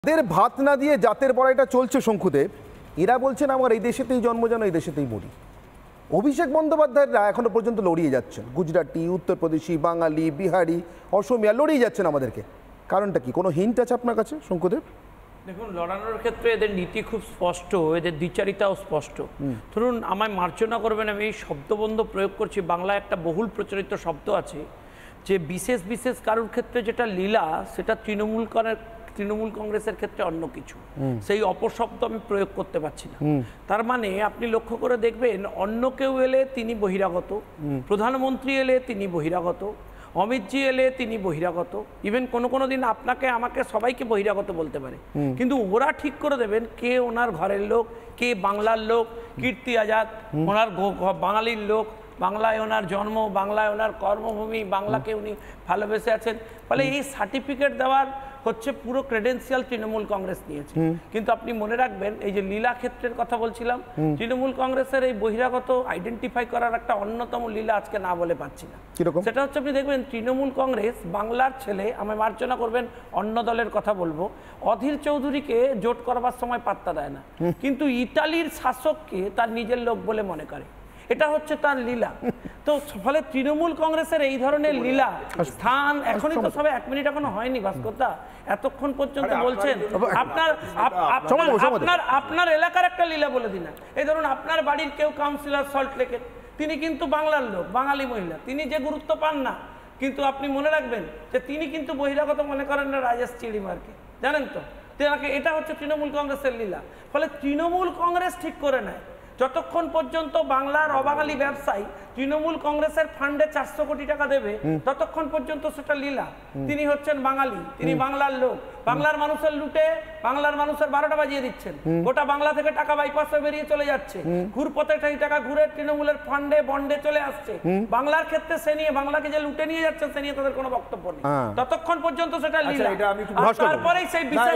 এদের ভাত না দিয়ে জাতের বড়াইটা চলছে শঙ্কুদেব। এরা বলছেন আমার এই দেশেতেই জন্ম, যেন এই দেশেতেই মরি। অভিষেক বন্দ্যোপাধ্যায়রা এখনো পর্যন্ত লড়িয়ে যাচ্ছেন, গুজরাটি, উত্তরপ্রদেশি, বাঙালি, বিহারি, অসমিয়া লড়িয়ে যাচ্ছেন আমাদেরকে। কারণটা কি? কোনো হিন্ট আছে আপনার কাছে শঙ্কুদেব? দেখুন, লড়ানোর ক্ষেত্রে এদের নীতি খুব স্পষ্ট, এদের দ্বিচারিতাও স্পষ্ট। ধরুন, আমায় মার্জনা করবেন, আমি এই শব্দবন্ধ প্রয়োগ করছি। বাংলায় একটা বহুল প্রচলিত শব্দ আছে যে বিশেষ বিশেষ কারোর ক্ষেত্রে যেটা লীলা, সেটা তৃণমূল কংগ্রেসের ক্ষেত্রে অন্য কিছু। সেই অপশব্দ আমি প্রয়োগ করতে পারছি না। তার মানে আপনি লক্ষ্য করে দেখবেন, অন্য কেউ এলে তিনি বহিরাগত, প্রধানমন্ত্রী এলে তিনি বহিরাগত, অমিতজি এলে তিনি বহিরাগত, ইভেন কোনো দিন আপনাকে আমাকে সবাইকে বহিরাগত বলতে পারে। কিন্তু ওরা ঠিক করে দেবেন কে ওনার ঘরের লোক, কে বাংলার লোক। কীর্তি আজাদ ওনার বাঙালির লোক, বাংলায় ওনার জন্ম, বাংলায় ওনার কর্মভূমি, বাংলাকে উনি ভালোবেসে আছেন। ফলে এই সার্টিফিকেট দেওয়ার হচ্ছে পুরো ক্রেডেন্সিয়াল তৃণমূল কংগ্রেস নিয়েছে। কিন্তু আপনি মনে রাখবেন, এই যে লীলা ক্ষেত্রের কথা বলছিলাম, তৃণমূল কংগ্রেসের এই বহিরাগত আইডেন্টিফাই করার একটা অন্যতম লীলা আজকে না বলে পাচ্ছি না। সেটা হচ্ছে, আপনি দেখবেন তৃণমূল কংগ্রেস বাংলার ছেলে, আমায় মার্জনা করবেন, অন্য দলের কথা বলবো, অধীর চৌধুরীকে জোট করবার সময় পাত্তা দেয় না, কিন্তু ইতালির শাসককে তার নিজের লোক বলে মনে করে। এটা হচ্ছে তার লীলা। তো ফলে তৃণমূল কংগ্রেসের এই ধরনের লীলা স্থান এখনই তো সবে 1 মিনিট এখনো হয়নি ভাস্করদা, এতক্ষণ পর্যন্ত বলছেন। আপনার এলাকার একটা লীলা বলে দিন। এই ধরুন, আপনার বাড়ির কেউ কাউন্সিলর সল্ট লেকের, তিনি কিন্তু বাংলার লোক, বাঙালি মহিলা, তিনি যে গুরুত্ব পান না, কিন্তু আপনি মনে রাখবেন যে তিনি কিন্তু বহিরাগত মনে করেন না রাজেশ চিড়িমারকে, জানেন তো। এটা হচ্ছে তৃণমূল কংগ্রেসের লীলা। ফলে তৃণমূল কংগ্রেস ঠিক করে নেয়, যতক্ষণ পর্যন্ত বাংলার অবাঙালি ব্যবসায়ী তৃণমূল কংগ্রেসের ফান্ডে 400 কোটি টাকা দেবে, ততক্ষণ পর্যন্ত সেটা লীলা। তিনি হচ্ছেন বাঙালি, তিনি বাংলার লোক, বাংলার মানুষের লুটে বাংলার মানুষের 12টা বাজিয়ে দিচ্ছেন। গোটা বাংলা থেকে টাকা বাইপাসে বেরিয়ে চলে যাচ্ছে, ঘুরপথে সেই টাকা ঘুরে তৃণমূলের ফান্ডে বন্ডে চলে আসছে। বাংলার ক্ষেত্রে সে নিয়ে, বাংলাকে যে লুটে নিয়ে যাচ্ছে সে নিয়ে তাদের কোনো বক্তব্য নেই, ততক্ষণ পর্যন্ত সেটা লীলা। তারপরেই সেই বিশেষ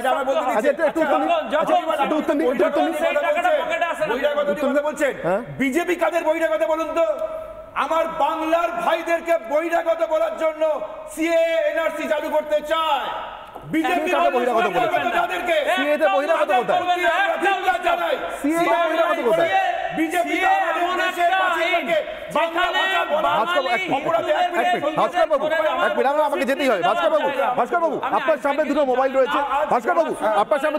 বিজেপি কাদের বহিরাগত বলুন তো? আমার বাংলার ভাইদেরকে বহিরাগত বলার জন্য সিএ এনআরসি চালু করতে চায়। বিজেপি বহিরাগত বলে যাদেরকে সিএ তে বহিরাগত কোথায়? সিএ তে বহিরাগত কোথায়? বিজেপি আমাদের দেশের বাসিন্দাকে বাংলা ভাষা আমাকে যেতেই হবে। ভাস্কর বাবু আপনার সামনে দুটো মোবাইল রয়েছে। ভাস্কর বাবু আপনার সামনে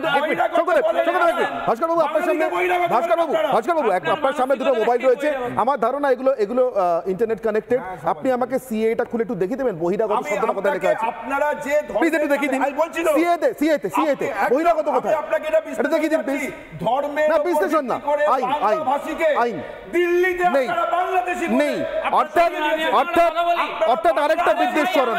আপনার সামনে দুটো মোবাইল রয়েছে। আমার ধারণা এগুলো ইন্টারনেট কানেক্টেড। আপনি আমাকে সিএ টা খুলে একটু দেখিয়ে দেবেন, বহিরাগত শব্দটা কোথায় লেখা আছে? আপনারা যে প্লিজ একটু দেখিয়ে দিন। সিএ তে বহিরাগত কোথায়? এটা দেখিয়ে দিন প্লিজ। ধর্মের না, বিশ্লেষণ না, আইন দিল্লিতে আপনারা বাংলাদেশি নেই, অর্থাৎ আরেকটা বিদ্বেষ ছড়ানো।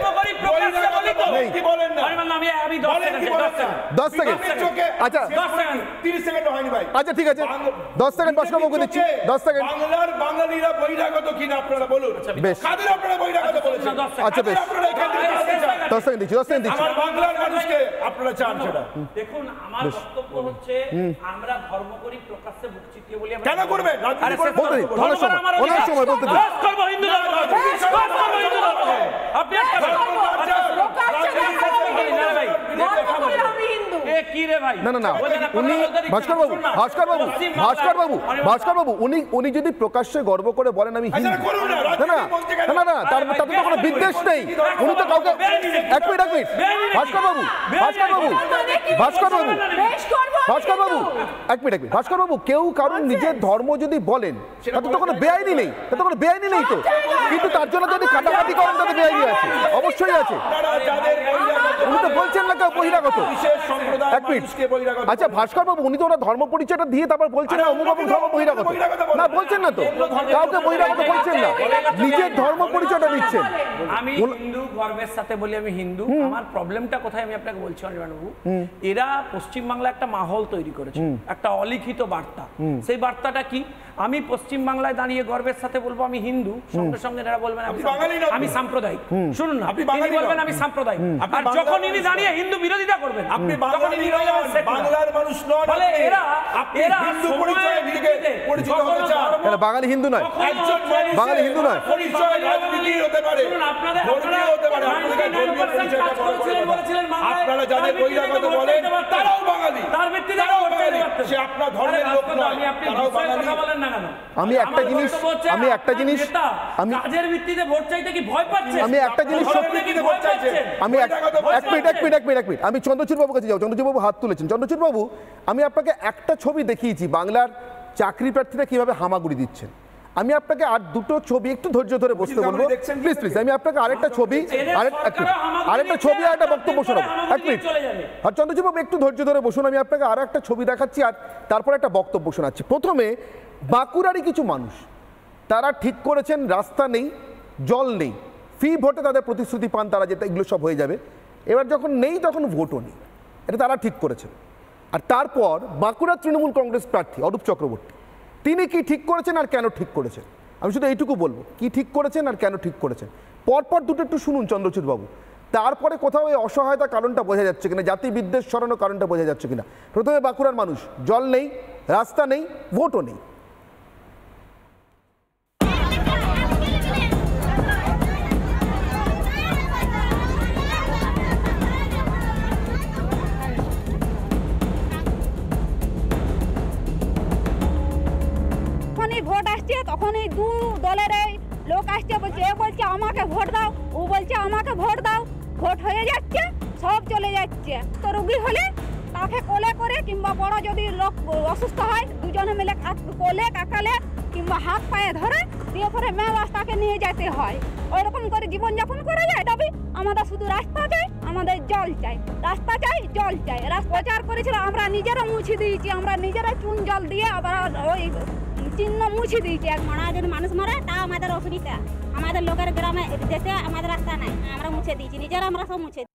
10 সেকেন্ড, আচ্ছা 30 সেকেন্ড হয়নি ভাই। আচ্ছা ঠিক আছে, 10 সেকেন্ড ভাস্কর বাবুকে দিচ্ছি। 10 সেকেন্ড। বাংলার বাঙালিরা বহিরাগত কিনা আপনারা বলুন। বেশ, কাদের আপনারা বহিরাগত বলেছেন? আচ্ছা বেশ, আপনারা এখান থেকে 10 সেকেন্ড দিচ্ছি। আমার বাংলার মানুষকে আপনারা চান সেটা। দেখুন, আমার বক্তব্য হচ্ছে, আমরা ধর্ম করি প্রকাশ্যে মুখ চিতিয়ে বলি। কেন করবেন? বলতে দিন, ওনার সময় বলতে দিন। আপনি উনি যদি প্রকাশ্যে গর্ব করে বলেন আমি হিন্দু, না তাতে তো কোনো বিদ্বেষ নেই। উনি তো কাউকে, এক মিনিট ভাস্কর বাবু, কেউ কারণ নিজের ধর্ম যদি বলেন তাতে তো কোনো বেআইনি নেই, তো। কিন্তু তার জন্য যদি কাটাকাটি করেন তাতে বেআইনি আছে, অবশ্যই আছে। উনি তো বলছেন না কেউ বহিরাগত। এক মিনিট, আচ্ছা ভাস্কর বাবু, উনি তো ওরা ধর্ম পরিচয়টা দিয়ে তারপর বলছেন না অমুক অমুক ধর্ম বহিরাগত, না বলছেন না তো, কাউকে বহিরাগত বলছেন না, নিজের ধর্ম পরিচয়টা দিচ্ছেন। আমি হিন্দু, গর্বের সাথে বলি আমি হিন্দু। আমার প্রবলেমটা কোথায় আমি আপনাকে বলছি অনির্বাণ বাবু, এরা পশ্চিমবাংলা একটা মাহল মাহল তৈরি করেছে, একটা অলিখিত বার্তা। সেই বার্তাটা কি? আমি পশ্চিম বাংলায় দাঁড়িয়ে গর্বের সাথে বলবো আমি হিন্দু, সঙ্গে সঙ্গে এরা বলবেন আমি সাম্প্রদায়িক। শুনুন না, তিনি বলবেন আমি সাম্প্রদায়িক, আর যখন ইনি দাঁড়িয়ে হিন্দু বিরোধিতা করবেন আপনি বাংলার মানুষ নন, বলে এরা হিন্দু পরিচয় দিকে পরিচিত হতে চান। এরা বাঙালি হিন্দু নয়, একজন বাঙালি হিন্দু নয়, পরিচয় রাজনীতি হতে পারে, ধর্মীয় হতে পারে, আপনারা যাদের বহিরাগত বলেন তারাও বাঙালি, তার ভিত্তিতে সে আপনার ধর্মের লোক নয়, তারাও বাঙালি। আমি একটা জিনিস কাজের ভিত্তিতে ভোট চাইতে কি ভয় পাচ্ছেন? আমি একটা জিনিস সত্যি ভোট চাইছেন। আমি এক মিনিট আমি চন্দ্রচূড় বাবুর কাছে যাও। চন্দ্রচূড় বাবু হাত তুলেছেন। চন্দ্রচূড় বাবু, আমি আপনাকে একটা ছবি দেখিয়েছি বাংলার চাকরি প্রার্থীরা কিভাবে হামাগুড়ি দিচ্ছেন। আমি আপনাকে আর দুটো ছবি একটু ধৈর্য ধরে বসতে বলবো, প্লিজ। আমি আপনাকে আরেকটা ছবি আরেকটা বক্তব্য শোনাবো, এক মিনিট। আর চন্দ্রচূড় বাবু একটু ধৈর্য ধরে বসুন, আমি আপনাকে আরো একটা ছবি দেখাচ্ছি আর তারপর একটা বক্তব্য শোনাচ্ছি। প্রথমে বাঁকুড়ারই কিছু মানুষ তারা ঠিক করেছেন রাস্তা নেই, জল নেই, ফ্রি ভোটে তাদের প্রতিশ্রুতি পান তারা, যেটা এগুলো সব হয়ে যাবে। এবার যখন নেই তখন ভোটও নেই, এটা তারা ঠিক করেছেন। আর তারপর বাঁকুড়ার তৃণমূল কংগ্রেস প্রার্থী অরূপ চক্রবর্তী, তিনি কি ঠিক করেছেন আর কেন ঠিক করেছেন, আমি শুধু এইটুকু বলবো, কি ঠিক করেছেন আর কেন ঠিক করেছেন। পরপর দুটো একটু শুনুন চন্দ্রচূড় বাবু, তারপরে কোথাও এই অসহায়তা কারণটা বোঝা যাচ্ছে কিনা, জাতি বিদ্বেষ ছড়ানো কারণটা বোঝা যাচ্ছে কিনা। প্রথমে বাঁকুড়ার মানুষ, জল নেই, রাস্তা নেই, ভোটও নেই। ভোট আসছে তখনই দু দলের লোক আসছে, বলছে এ বলছে আমাকে ভোট দাও, ও বলছে আমাকে ভোট দাও। ভোট হয়ে যাচ্ছে, সব চলে যাচ্ছে। তো রুগী হলে তাকে কোলে করে কিংবা বড় যদি লোক অসুস্থ হয়, দুজনে মিলে কোলে কাকালে কিংবা হাত পায়ে ধরে দিয়ে পরে মেয়ে তাকে নিয়ে যেতে হয়। ওইরকম করে জীবনযাপন করা যায়। তবে আমাদের শুধু রাস্তা চাই, আমাদের জল চাই, রাস্তা চাই, জল চাই। প্রচার করেছিল, আমরা নিজেরা মুছে দিয়েছি, আমরা নিজেরা চুন জল দিয়ে আবার ওই চিহ্ন মুছে দিয়েছি। যদি মানুষ মরে তা আমাদের অসুবিধা, আমাদের লোকের গ্রামে দেশে আমাদের রাস্তা নাই, আমরা মুছে দিয়েছি, নিজেরা আমরা সব মুছে।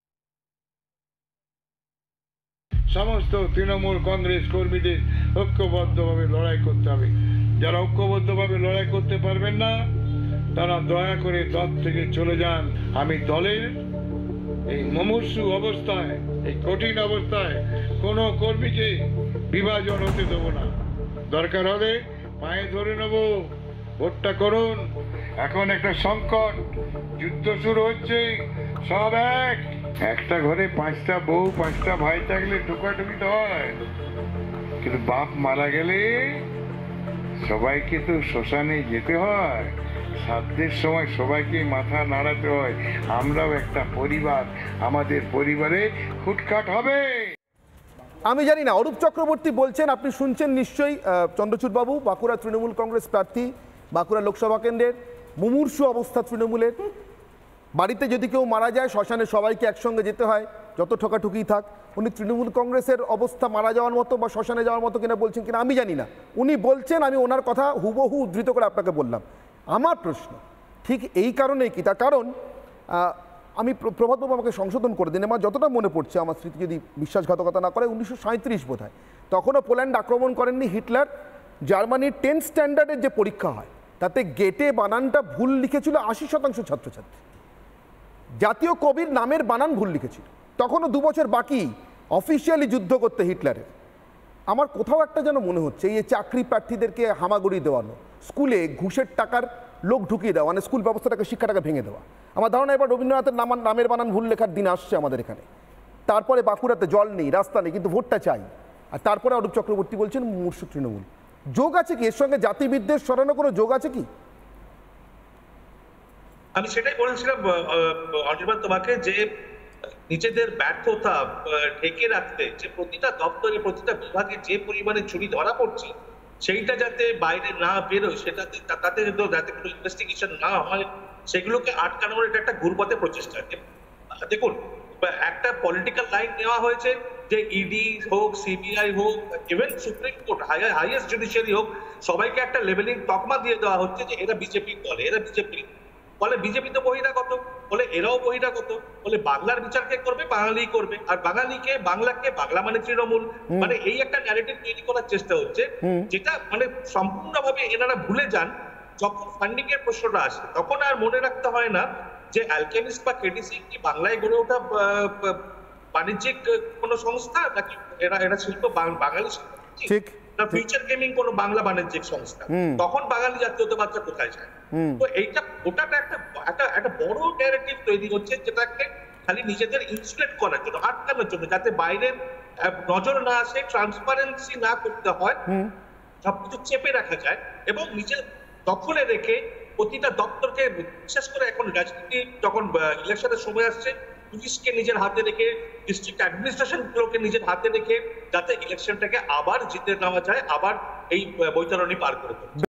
সমস্ত তৃণমূল কংগ্রেস কর্মীদের ঐক্যবদ্ধভাবে লড়াই করতে হবে। যারা ঐক্যবদ্ধভাবে লড়াই করতে পারবেন না তারা দয়া করে দল থেকে চলে যান। আমি দলের এই মুমূর্ষু অবস্থায়, এই কঠিন অবস্থায় কোনো কর্মীকে বিভাজন হতে দেব না। দরকার হলে পায়ে ধরে নেব, ভোটটা করুন। এখন একটা সংকট, যুদ্ধ শুরু হচ্ছে, সব একটা ঘরে 5টা বউ 5টা ভাই থাকলে ঠুকাঠুকি তো হয়, কিন্তু বাপ মারা গেলে সবাইকে তো শ্মশানে যেতে হয়, শ্রাদ্ধের সময় সবাইকে মাথা নাড়াতে হয়। আমরাও একটা পরিবার, আমাদের পরিবারে খুটখাট হবে। আমি জানি না, অরূপ চক্রবর্তী বলছেন, আপনি শুনছেন নিশ্চয়ই চন্দ্রচূড় বাবু, বাঁকুড়া তৃণমূল কংগ্রেস প্রার্থী, বাঁকুড়া লোকসভা কেন্দ্রের মুমূর্ষু অবস্থা তৃণমূলের। বাড়িতে যদি কেউ মারা যায় শ্মশানে সবাইকে একসঙ্গে যেতে হয়, যত ঠকাঠুকি থাক। উনি তৃণমূল কংগ্রেসের অবস্থা মারা যাওয়ার মতো বা শ্মশানে যাওয়ার মতো কিনা বলছেন কিনা আমি জানি না, উনি বলছেন, আমি ওনার কথা হুবহু উদ্ধৃত করে আপনাকে বললাম। আমার প্রশ্ন ঠিক এই কারণেই কি, তার কারণ আমি প্রভাতবাবু আমাকে সংশোধন করে দিন, আমার যতটা মনে পড়ছে, আমার স্মৃতি যদি বিশ্বাসঘাতকতা না করে, 1937 বোধ হয়, তখনও পোল্যান্ড আক্রমণ করেননি হিটলার। জার্মানির 10th স্ট্যান্ডার্ডের যে পরীক্ষা হয় তাতে গেটে বানানটা ভুল লিখেছিল 80% ছাত্রছাত্রী। জাতীয় কবির নামের বানান ভুল লিখেছিল। তখনও 2 বছর বাকি অফিসিয়ালি যুদ্ধ করতে হিটলারের। আমার কোথাও একটা যেন মনে হচ্ছে এই চাকরি প্রার্থীদেরকে হামাগুড়ি দেওয়ানো, স্কুলে ঘুষের টাকার লোক ঢুকিয়ে দেওয়া, মানে স্কুল ব্যবস্থাটাকে, শিক্ষাটাকে ভেঙে দেওয়া। আমার ধারণা এবার রবীন্দ্রনাথের নামের বানান ভুল লেখার দিন আসছে আমাদের এখানে। তারপরে বাঁকুড়াতে জল নেই, রাস্তা নেই, কিন্তু ভোটটা চাই। আর তারপরে অরূপ চক্রবর্তী বলছেন মুমূর্ষু তৃণমূল। যোগ আছে কি এর সঙ্গে? জাতিবিদ্বেষ সরানো কোনো যোগ আছে কি? আমি সেটাই বলেছিলাম অনির্বাণ তোমাকে, যে নিজেদের ব্যর্থতা ঢেকে রাখতে যে প্রতিটা দপ্তরে, প্রতিটা বিভাগে যে পরিমাণে চুরি ধরা পড়ছে, সেইটা যাতে বাইরে না বেরোয়, সেটাতে তাতে যাতে কোনো ইনভেস্টিগেশন না হয়, সেগুলোকে আটকানোর এটা একটা ঘুরপথে প্রচেষ্টা। দেখুন, একটা পলিটিক্যাল লাইন নেওয়া হয়েছে যে ইডি হোক, সিবিআই হোক, even supreme court, highest judiciary হোক, সবাইকে একটা লেভেলিং তকমা দিয়ে দেওয়া হচ্ছে যে এরা বিজেপির দলে, এরা বিজেপির। বলে বিজেপি তো বহিরাগত, বলে এরাও বহিরাগত, বলে বাংলার বিচার কে করবে, বাঙালি করবে, আর বাংলাকে বাংলা মানে তৃণমূল, মানে এই একটা ন্যারেটিভ তৈরি করার চেষ্টা হচ্ছে, যেটা মানে সম্পূর্ণভাবে এনারা ভুলে যান। যখন ফান্ডিং এর প্রশ্নটা আসে তখন আর মনে রাখতে হয় না যে অ্যালকেমিস্ট বা কেটিসি কি বাংলায় গড়ে ওঠা বাণিজ্যিক কোনো সংস্থা, নাকি এরা শিল্প বাঙালি শিল্প, ঠিক না ফিউচার গেমিং কোনো বাংলা বাণিজ্যিক সংস্থা। তখন বাঙালি জাতীয়তাবাদটা কোথায় যায়? তো এইটা ওটাটা একটা বড় ন্যারেটিভ তৈরি হচ্ছে, যেটাকে খালি নিজেদের ইনসুলেট করার জন্য, আটকানোর জন্য, যাতে বাইরের নজর না আসে, ট্রান্সপারেন্সি না করতে হয়, সবকিছু চেপে রাখা যায় এবং নিজের দখলে রেখে প্রতিটা দপ্তরকে, বিশেষ করে এখন রাজনীতি যখন ইলেকশনের সময় আসছে, পুলিশকে নিজের হাতে রেখে, ডিস্ট্রিক্ট অ্যাডমিনিস্ট্রেশন গুলোকে নিজের হাতে রেখে, যাতে ইলেকশনটাকে আবার জিতে নেওয়া যায়, আবার এই বৈতরণী পার করে দেয়।